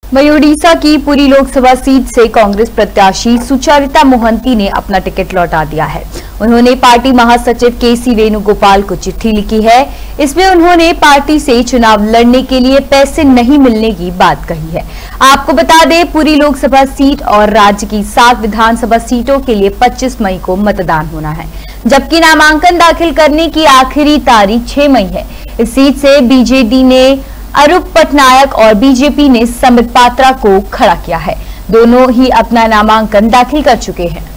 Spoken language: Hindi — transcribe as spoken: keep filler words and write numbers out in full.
वहीं उड़ीसा की पुरी लोकसभा सीट से कांग्रेस प्रत्याशी सुचरिता मोहंती ने अपना टिकट लौटा दिया है। उन्होंने पार्टी महासचिव के सी वेणुगोपाल को चिट्ठी लिखी है। इसमें उन्होंने पार्टी से चुनाव लड़ने के लिए पैसे नहीं मिलने की बात कही है। आपको बता दें, पुरी लोकसभा सीट और राज्य की सात विधानसभा सीटों के लिए पच्चीस मई को मतदान होना है, जबकि नामांकन दाखिल करने की आखिरी तारीख छह मई है। इस सीट से बीजेडी ने अरूप पटनायक और बीजेपी ने संबित पात्रा को खड़ा किया है। दोनों ही अपना नामांकन दाखिल कर चुके हैं।